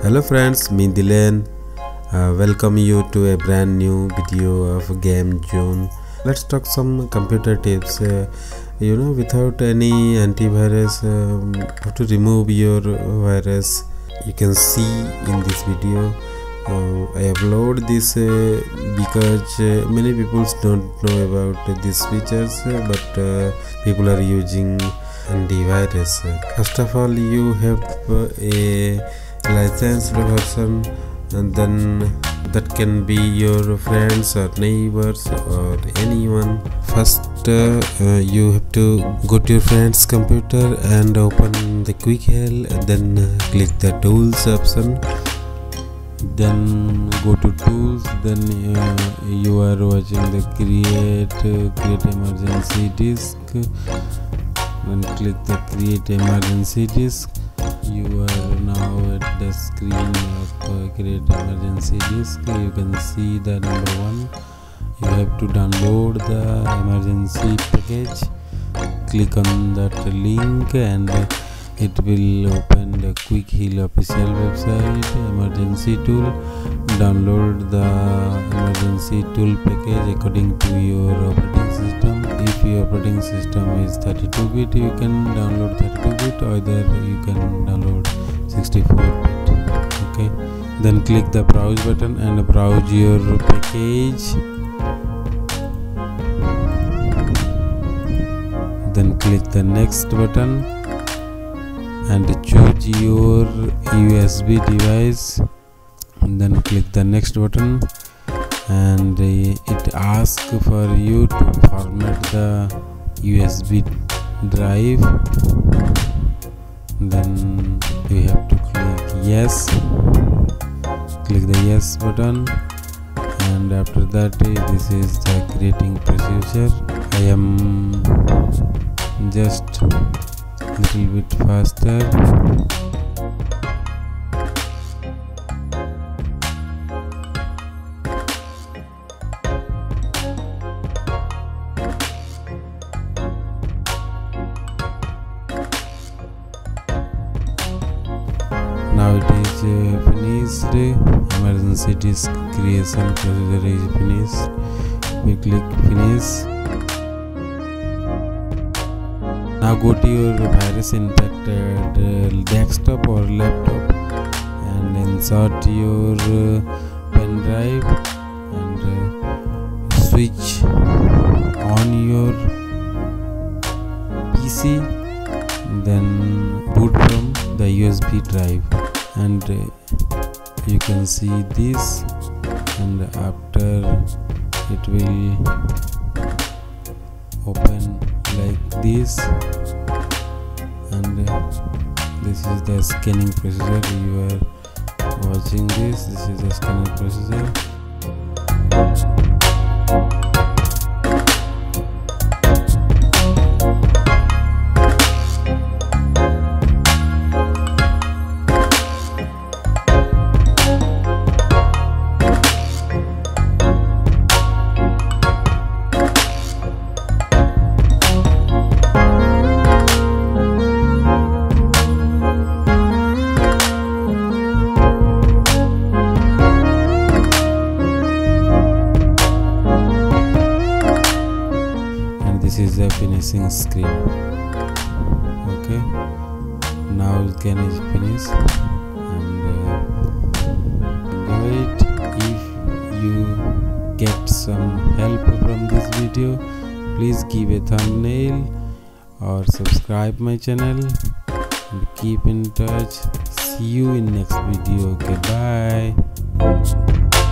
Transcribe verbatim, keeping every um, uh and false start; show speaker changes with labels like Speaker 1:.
Speaker 1: Hello friends, me Dilen. Uh, welcome you to a brand new video of Game Zone. Let's talk some computer tips. Uh, you know, without any antivirus, um, how to remove your virus. You can see in this video. Uh, I upload this uh, because uh, many people don't know about these features, uh, but uh, people are using antivirus. First of all, you have uh, a licensed version, and then that can be your friends or neighbors or anyone. First uh, uh, you have to go to your friend's computer and open the quick help, and then uh, click the tools option, then go to tools, then uh, you are watching the create uh, create emergency disk, then click the create emergency disk. You are now at the screen of uh, create emergency disk. You can see the number one, you have to download the emergency package. Click on that link and uh, it will open the Quick Heal official website, emergency tool. Download the emergency tool package according to your operating system. If your operating system is thirty-two bit, you can download thirty-two bit, or either you can download sixty-four bit. Okay, then click the browse button and browse your package. Then click the next button and choose your U S B device, and then click the next button, and uh, it asks for you to format the U S B drive. Then you have to click yes, click the yes button, and after that uh, this is the creating procedure. I am just little bit faster. Now it is uh, finished. Emergency disk creation procedure is finished. We click finish. Now go to your virus infected uh, desktop or laptop and insert your uh, pen drive and uh, switch on your P C, then boot from the U S B drive, and uh, you can see this, and after it will open like this, and uh, this is the scanning procedure. You are watching this. This is the scanning procedure. This is the finishing screen. Okay, now the scan is finished, and uh, wait, if you get some help from this video, please give a thumbnail or subscribe my channel, and keep in touch. See you in next video. Okay, bye.